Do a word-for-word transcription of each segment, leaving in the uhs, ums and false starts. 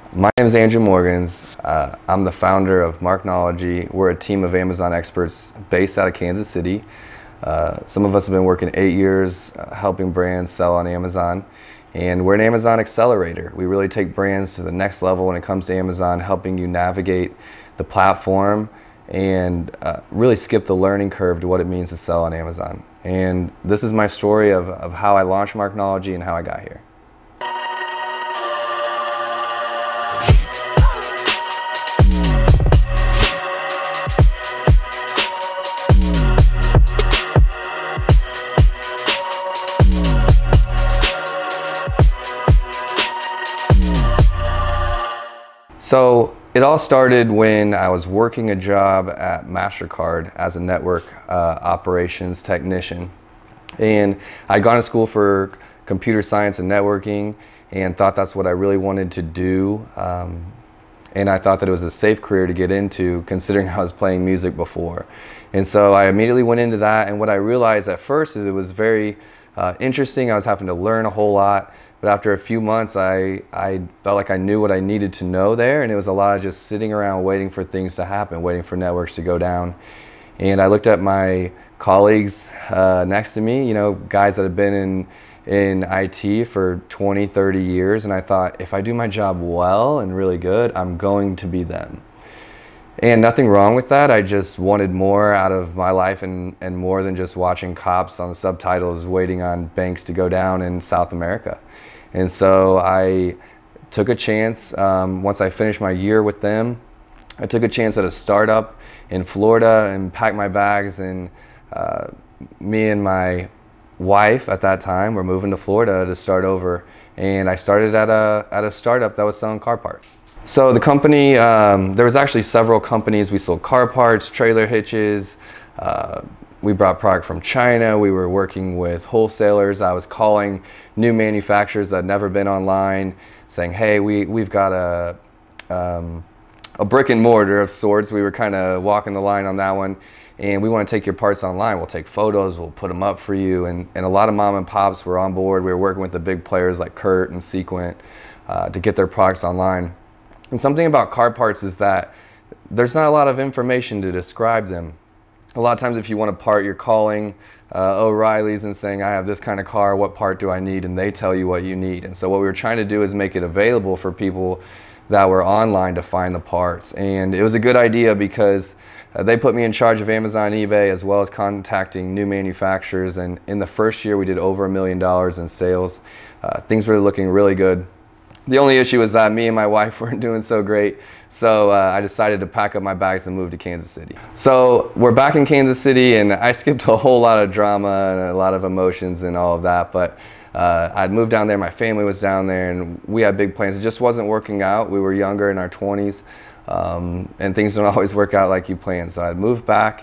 My name is Andrew Morgans. Uh, I'm the founder of Marknology. We're a team of Amazon experts based out of Kansas City. Uh, some of us have been working eight years uh, helping brands sell on Amazon. And we're an Amazon Accelerator. We really take brands to the next level when it comes to Amazon, helping you navigate the platform and uh, really skip the learning curve to what it means to sell on Amazon. And this is my story of, of how I launched Marknology and how I got here. So it all started when I was working a job at MasterCard as a network uh, operations technician. And I'd gone to school for computer science and networking and thought that's what I really wanted to do. Um, and I thought that it was a safe career to get into, considering I was playing music before. And so I immediately went into that, and what I realized at first is it was very uh, interesting. I was having to learn a whole lot. But after a few months, I, I felt like I knew what I needed to know there, and it was a lot of just sitting around waiting for things to happen, waiting for networks to go down. And I looked at my colleagues uh, next to me, you know, guys that have been in, in I T for twenty, thirty years, and I thought, if I do my job well and really good, I'm going to be them. And nothing wrong with that. I just wanted more out of my life and, and more than just watching cops on the subtitles waiting on banks to go down in South America. And so I took a chance. Um, once I finished my year with them, I took a chance at a startup in Florida and packed my bags, and uh, me and my wife at that time were moving to Florida to start over. And I started at a, at a startup that was selling car parts. So the company, um, there was actually several companies. We sold car parts, trailer hitches. Uh, we brought product from China. We were working with wholesalers. I was calling new manufacturers that had never been online, saying, hey, we, we've got a, um, a brick and mortar of sorts. We were kind of walking the line on that one. And we want to take your parts online. We'll take photos, we'll put them up for you. And, and a lot of mom and pops were on board. We were working with the big players like Kurt and Sequent uh, to get their products online. And something about car parts is that there's not a lot of information to describe them. A lot of times if you want a part, you're calling uh, O'Reilly's and saying, I have this kind of car, what part do I need? And they tell you what you need. And so what we were trying to do is make it available for people that were online to find the parts. And it was a good idea because uh, they put me in charge of Amazon and eBay, as well as contacting new manufacturers. And in the first year, we did over a million dollars in sales. Uh, things were looking really good. The only issue was that me and my wife weren't doing so great, so uh, I decided to pack up my bags and move to Kansas City. So we're back in Kansas City, and I skipped a whole lot of drama and a lot of emotions and all of that, but uh, I'd moved down there, my family was down there, and we had big plans. It just wasn't working out. We were younger, in our twenties, um, and things don't always work out like you plan. So I'd moved back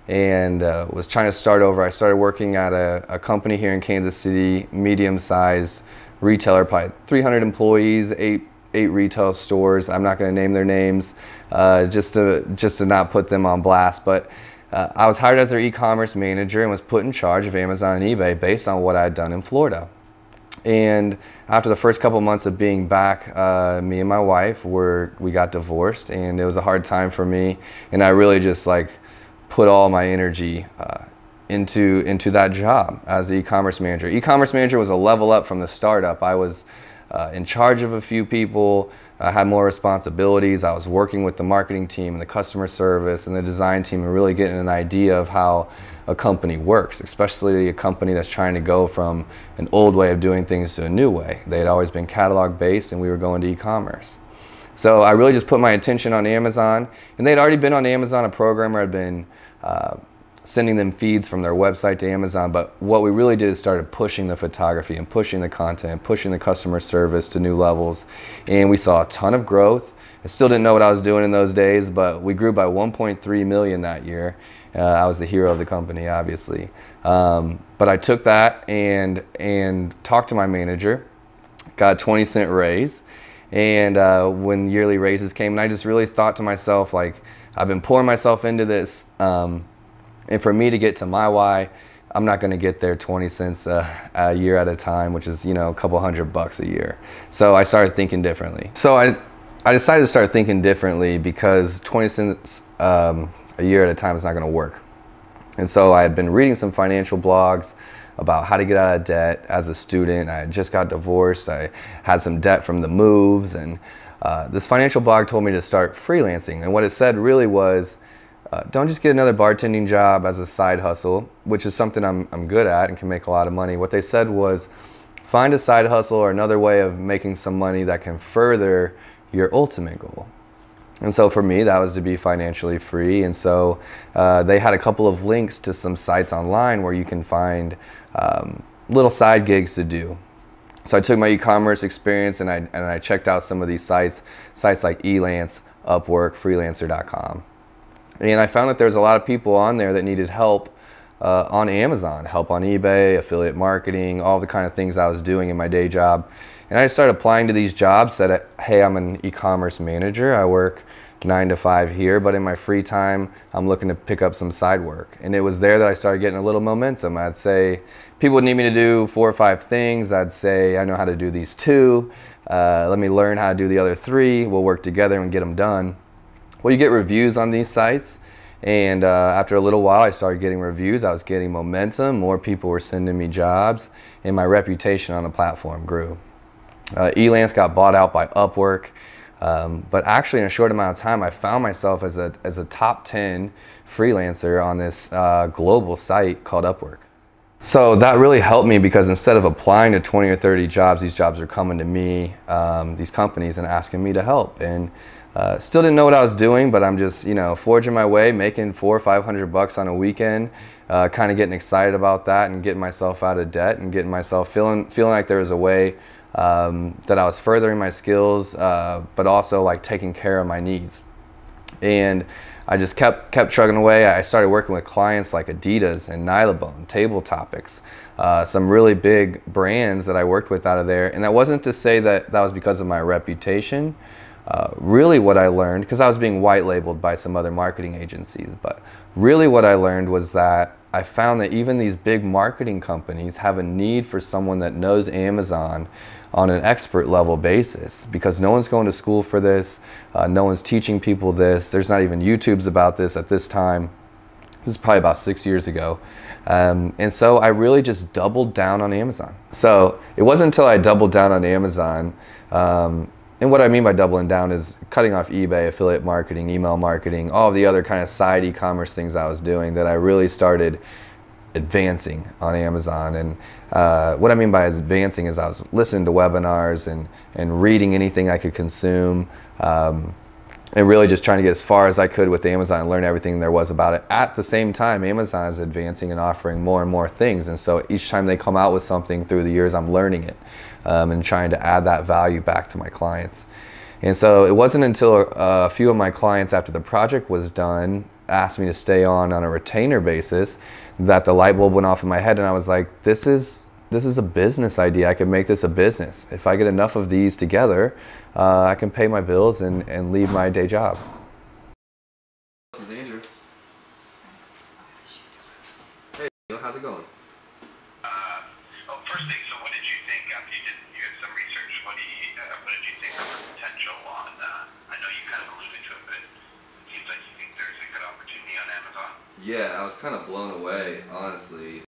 and uh, was trying to start over. I started working at a, a company here in Kansas City, medium-sized retailer, probably three hundred employees, eight eight retail stores. I'm not going to name their names, uh, just to just to not put them on blast. But uh, I was hired as their e-commerce manager and was put in charge of Amazon and eBay based on what I had done in Florida. And after the first couple months of being back, uh, me and my wife were we got divorced, and it was a hard time for me. And I really just like put all my energy Uh, into into that job as the e-commerce manager. E-commerce manager was a level up from the startup. I was uh, in charge of a few people. I had more responsibilities. I was working with the marketing team and the customer service and the design team and really getting an idea of how a company works, especially a company that's trying to go from an old way of doing things to a new way. They had always been catalog based, and we were going to e-commerce. So I really just put my attention on Amazon, and they'd already been on Amazon. A programmer had been uh, sending them feeds from their website to Amazon, but what we really did is started pushing the photography and pushing the content, pushing the customer service to new levels, and we saw a ton of growth. I still didn't know what I was doing in those days, but we grew by one point three million that year. Uh, I was the hero of the company, obviously. Um, but I took that and, and talked to my manager, got a twenty cent raise, and uh, when yearly raises came, and I just really thought to myself, like, I've been pouring myself into this, um, and for me to get to my why, I'm not going to get there twenty cents a, a year at a time, which is, you know, a couple hundred bucks a year. So I started thinking differently. So I, I decided to start thinking differently because twenty cents um, a year at a time is not going to work. And so I had been reading some financial blogs about how to get out of debt as a student. I had just got divorced. I had some debt from the moves, and uh, this financial blog told me to start freelancing. And what it said really was, uh, don't just get another bartending job as a side hustle, which is something I'm, I'm good at and can make a lot of money. What they said was, find a side hustle or another way of making some money that can further your ultimate goal. And so for me, that was to be financially free. And so uh, they had a couple of links to some sites online where you can find um, little side gigs to do. So I took my e-commerce experience and I, and I checked out some of these sites, sites like Elance, Upwork, freelancer dot com. And I found that there's a lot of people on there that needed help uh, on Amazon, help on eBay, affiliate marketing, all the kind of things I was doing in my day job. And I started applying to these jobs, said, hey, I'm an e-commerce manager. I work nine to five here, but in my free time, I'm looking to pick up some side work. And it was there that I started getting a little momentum. I'd say people would need me to do four or five things. I'd say, I know how to do these two. Uh, let me learn how to do the other three. We'll work together and get them done. Well, you get reviews on these sites. And uh, after a little while, I started getting reviews. I was getting momentum. More people were sending me jobs, and my reputation on the platform grew. Uh, Elance got bought out by Upwork, um, but actually in a short amount of time I found myself as a, as a top ten freelancer on this uh, global site called Upwork. So that really helped me because instead of applying to twenty or thirty jobs, these jobs are coming to me, um, these companies, and asking me to help. And uh, still didn't know what I was doing, but I'm just, you know, forging my way, making four or five hundred bucks on a weekend, uh, kind of getting excited about that and getting myself out of debt and getting myself feeling, feeling like there was a way Um, that I was furthering my skills, uh, but also like taking care of my needs. And I just kept kept chugging away. I started working with clients like Adidas and Nylabone, Table Topics, uh, some really big brands that I worked with out of there. And that wasn't to say that that was because of my reputation. Uh, really what I learned, because I was being white labeled by some other marketing agencies, but really what I learned was that I found that even these big marketing companies have a need for someone that knows Amazon on an expert level basis, because no one's going to school for this, uh, no one's teaching people this, there's not even YouTubes about this at this time. This is probably about six years ago. Um, and so I really just doubled down on Amazon. So it wasn't until I doubled down on Amazon, um, and what I mean by doubling down is cutting off eBay, affiliate marketing, email marketing, all the other kind of side e-commerce things I was doing, that I really started advancing on Amazon. And uh, what I mean by advancing is I was listening to webinars and, and reading anything I could consume, um, and really just trying to get as far as I could with Amazon and learn everything there was about it. At the same time, Amazon is advancing and offering more and more things. And so each time they come out with something through the years, I'm learning it um, and trying to add that value back to my clients. And so it wasn't until a few of my clients, after the project was done, asked me to stay on on a retainer basis, that the light bulb went off in my head, and I was like, this is this is a business idea. I could make this a business. If I get enough of these together, uh, I can pay my bills and, and leave my day job. This is Andrew. Hey, how's it going? Uh, well, first thing, so what did you think after you did you did some research? What, do you, uh, what did you think of the potential on, uh, I know you kind of alluded to it, but it seems like you think there's a good opportunity on Amazon. Yeah, I was kind of blown away, honestly.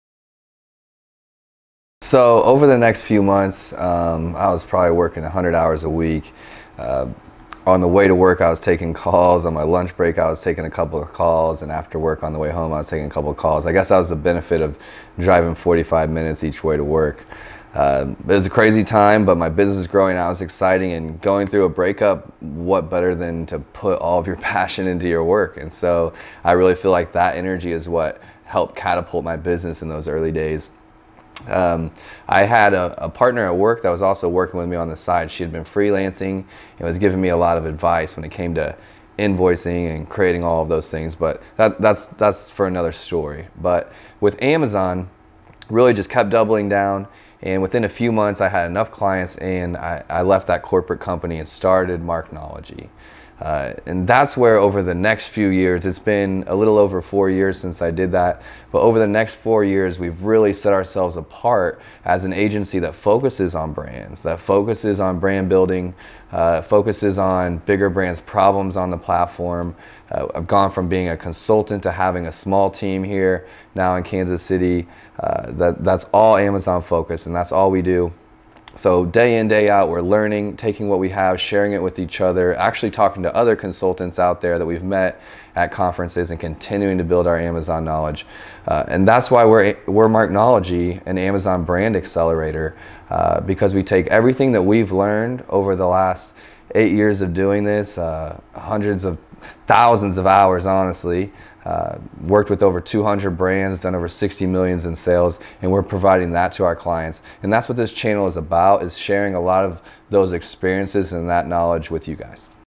So over the next few months, um, I was probably working one hundred hours a week. Uh, on the way to work, I was taking calls. On my lunch break, I was taking a couple of calls. And after work on the way home, I was taking a couple of calls. I guess that was the benefit of driving forty-five minutes each way to work. Um, it was a crazy time, but my business was growing out. It was exciting, and going through a breakup, what better than to put all of your passion into your work? And so I really feel like that energy is what helped catapult my business in those early days. Um, I had a, a partner at work that was also working with me on the side. She had been freelancing and was giving me a lot of advice when it came to invoicing and creating all of those things, but that, that's, that's for another story. But with Amazon, really just kept doubling down. And within a few months, I had enough clients, and I, I left that corporate company and started Marknology. Uh, and that's where over the next few years, it's been a little over four years since I did that, but over the next four years, we've really set ourselves apart as an agency that focuses on brands, that focuses on brand building, uh, focuses on bigger brands' problems on the platform. Uh, I've gone from being a consultant to having a small team here now in Kansas City. Uh, that, that's all Amazon focused, and that's all we do. So day in, day out, we're learning, taking what we have, sharing it with each other, actually talking to other consultants out there that we've met at conferences and continuing to build our Amazon knowledge. Uh, and that's why we're, we're Marknology, an Amazon brand accelerator, uh, because we take everything that we've learned over the last eight years of doing this, uh, hundreds of thousands of hours, honestly, Uh, worked with over two hundred brands, done over sixty millions in sales, and we're providing that to our clients. And that's what this channel is about, is sharing a lot of those experiences and that knowledge with you guys.